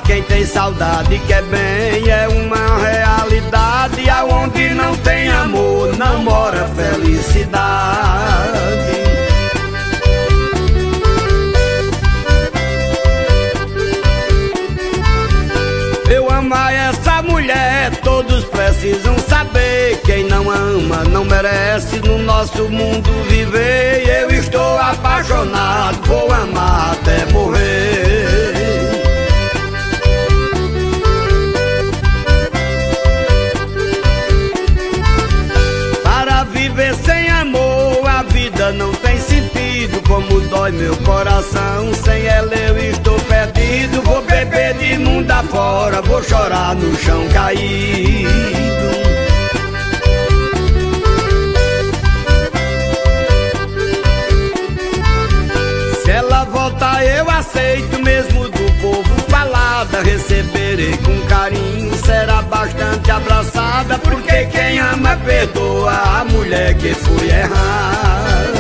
quem tem saudade quer bem. É uma realidade, aonde não tem amor não mora felicidade. Eu amar essa mulher, todos precisam saber. Quem não ama não merece no nosso mundo viver. Eu estou apaixonado, vou amar até morrer. Para viver sem amor a vida não tem sentido. Como dói meu coração, sem ela eu estou perdido. Vou beber de mundo afora, vou chorar no chão caído. Se ela voltar eu aceito, mesmo do povo falada. Receberei com carinho, será bastante abraçada. Porque quem ama perdoa a mulher que foi errada.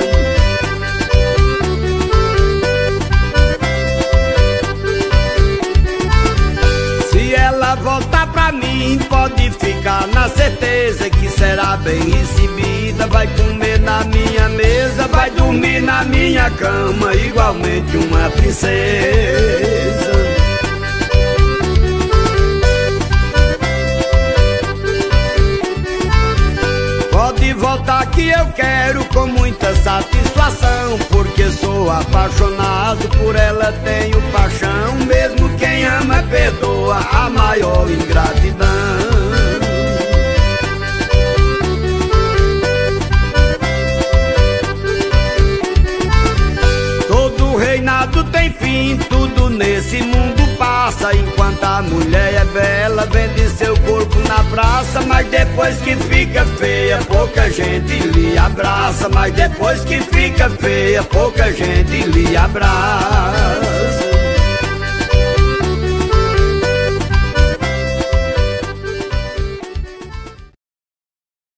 Se ela voltar pra mim, pode ficar na certeza que será bem recebida. Vai comer na minha mesa, vai dormir na minha cama, igualmente uma princesa. Pode voltar que eu quero com muita satisfação, porque sou apaixonado por ela, tenho paixão. Mesmo quem ama perdoa a maior ingratidão. Todo reinado tem fim, tudo nesse mundo passa. Enquanto a mulher é bela, vende seu corpo na praça. Mas depois que fica feia, pouca gente lhe abraça. Mas depois que fica feia, pouca gente lhe abraça.